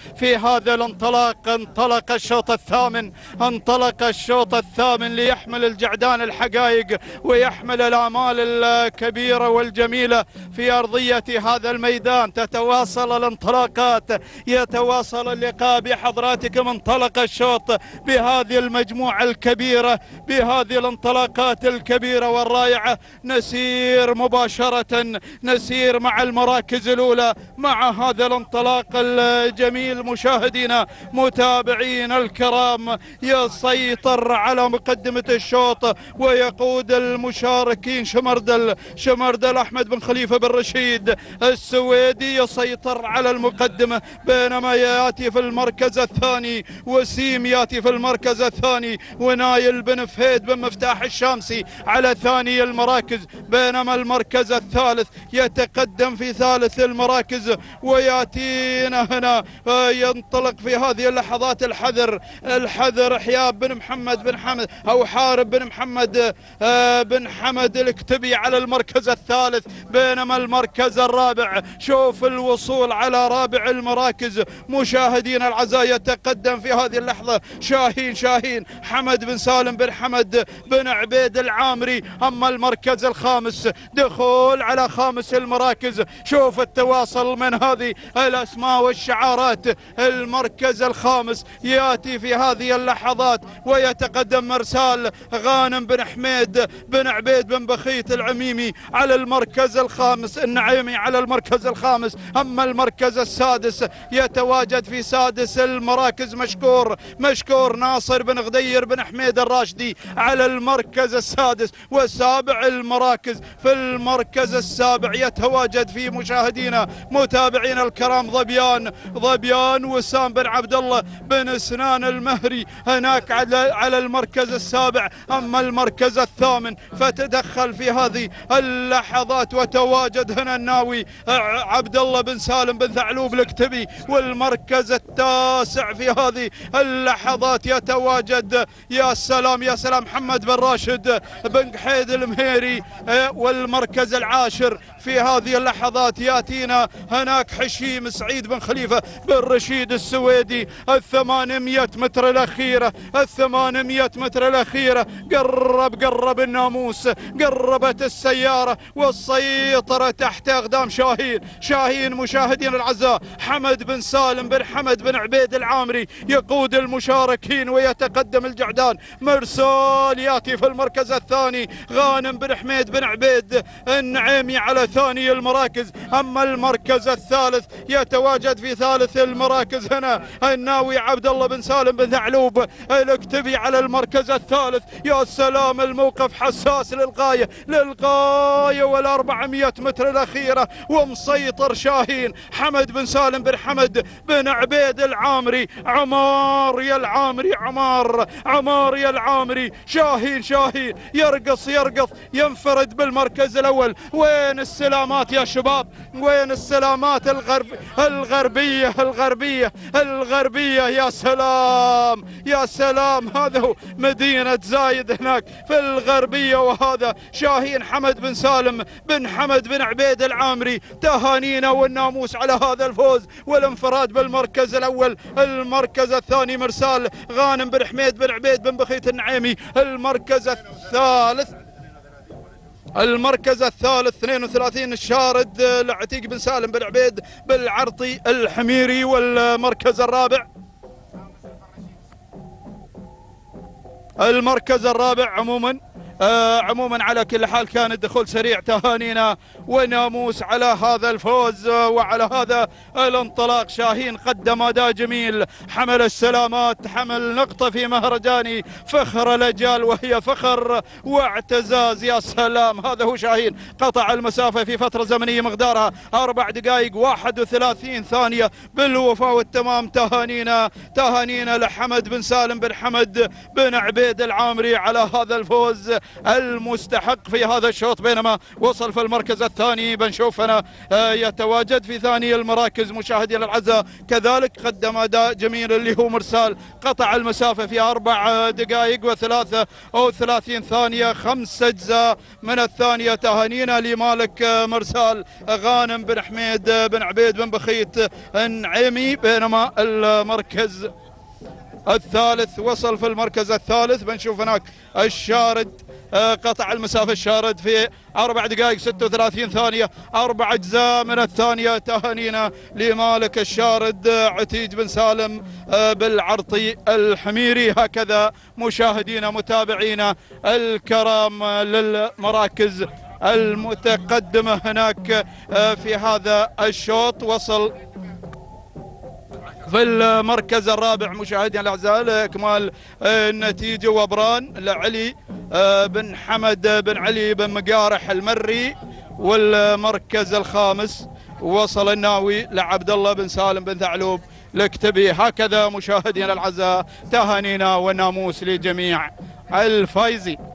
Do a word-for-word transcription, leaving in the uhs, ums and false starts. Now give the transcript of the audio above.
في هذا الانطلاق. انطلق الشوط الثامن، انطلق الشوط الثامن ليحمل الجعدان الحقائق ويحمل الآمال الكبيرة والجميلة في أرضية هذا الميدان. تتواصل الانطلاقات، يتواصل اللقاء بحضراتكم. انطلق الشوط بهذه المجموعة الكبيرة، بهذه الانطلاقات الكبيرة والرائعة. نسير مباشرة، نسير مع المراكز الأولى مع هذا الانطلاق الجميل. مشاهدينا متابعينا الكرام، يسيطر على مقدمة الشوط ويقود المشاركين شمردل شمردل أحمد بن خليفة بن رشيد السويدي، يسيطر على المقدمة، بينما يأتي في المركز الثاني وسيم، يأتي في المركز الثاني ونايل بن فهيد بن مفتاح الشامسي على ثاني المراكز، بينما المركز الثالث يتقدم في ثالث المراكز. ويأتينا هنا ينطلق في هذه اللحظات الحذر الحذر حياب بن محمد بن حمد أو حارب بن محمد بن حمد الكتبي على المركز الثالث، بينما المركز الرابع، شوف الوصول على رابع المراكز مشاهدينا الأعزاء، يتقدم في هذه اللحظة شاهين شاهين حمد بن سالم بن حمد بن عبيد العامري. أما المركز الخامس، دخول على خامس المراكز، شوف التواصل من هذه الأسماء والشعارات. المركز الخامس يأتي في هذه اللحظات ويتقدم مرسال غانم بن حميد بن عبيد بن بخيت العميمي على المركز الخامس، النعيمي على المركز الخامس. أما المركز السادس يتواجد في سادس المراكز مشكور مشكور ناصر بن غدير بن حميد الراشدي على المركز السادس. والسابع المراكز، في المركز السابع يتواجد في مشاهدينا متابعينا الكرام ظبيان ظبيان وسام بن عبد الله بن سنان المهري هناك على على المركز السابع. أما المركز الثامن فتدخل في هذه اللحظات وتواجد هنا الناوي عبد الله بن سالم بن ثعلوب الكتبي. والمركز التاسع في هذه اللحظات يتواجد يا سلام يا سلام محمد بن راشد بن قحيد المهيري. والمركز العاشر في هذه اللحظات ياتينا هناك حشيم سعيد بن خليفة بن رشيد السويدي. الثمانمية متر الأخيرة، الثمانمية متر الأخيرة، قرب قرب الناموس، قربت السيارة والسيطرة تحت أقدام شاهين شاهين مشاهدين الأعزاء. حمد بن سالم بن حمد بن عبيد العامري يقود المشاركين ويتقدم الجعدان. مرسال ياتي في المركز الثاني، غانم بن حميد بن عبيد النعيمي على ثاني المراكز. أما المركز الثالث يتواجد في ثالث المراكز هنا الناوي عبد الله بن سالم بن ثعلوب الكتبي على المركز الثالث. يا سلام الموقف حساس للغاية للغاية والأربعمية متر الأخيرة، ومسيطر شاهين حمد بن سالم بن حمد بن عبيد العامري. عمار يا العامري، عمار عمار يا العامري. شاهين شاهين يرقص يرقص ينفرد بالمركز الأول. وين السلامات يا شباب؟ وين السلامات الغرب الغربية الغربية الغربية؟ يا سلام يا سلام، هذا هو مدينة زايد هناك في الغربية. وهذا شاهين حمد بن سالم بن حمد بن عبيد العامري. تهانينا والناموس على هذا الفوز والانفراد بالمركز الأول. المركز الثاني مرسال غانم بن حميد بن عبيد بن بخيت النعيمي. المركز الثالث المركز الثالث اثنين وثلاثين الشارد العتيق بن سالم بن عبيد بالعرطي الحميري. والمركز الرابع المركز الرابع عموما آه عموما على كل حال كان الدخول سريع. تهانينا وناموس على هذا الفوز وعلى هذا الانطلاق. شاهين قدم اداء جميل، حمل السلامات، حمل نقطة في مهرجان فخر الأجيال وهي فخر واعتزاز. يا سلام، هذا هو شاهين، قطع المسافة في فترة زمنية مقدارها أربع دقائق واحد وثلاثين ثانية بالوفاء والتمام. تهانينا تهانينا لحمد بن سالم بن حمد بن عبيد العامري على هذا الفوز المستحق في هذا الشوط، بينما وصل في المركز الثاني بنشوفنا يتواجد في ثاني المراكز مشاهدينا الاعزاء. كذلك قدم اداء جميل اللي هو مرسال، قطع المسافه في اربع دقائق وثلاثه او ثلاثين ثانيه، خمس اجزاء من الثانيه. تهانينا لمالك مرسال غانم بن حميد بن عبيد بن بخيت النعيمي. بينما المركز الثالث وصل في المركز الثالث بنشوف هناك الشارد، قطع المسافة الشارد في أربع دقائق ستة وثلاثين ثانية، أربع أجزاء من الثانية. تهانينا لمالك الشارد عتيج بن سالم بالعرطي الحميري. هكذا مشاهدينا متابعينا الكرام للمراكز المتقدمة هناك في هذا الشوط. وصل في المركز الرابع مشاهدينا الاعزاء لاكمال النتيجه وبران لعلي بن حمد بن علي بن مقارح المري. والمركز الخامس وصل الناوي لعبد الله بن سالم بن ثعلوب الكتبي. هكذا مشاهدينا الاعزاء تهانينا والناموس لجميع الفايزين.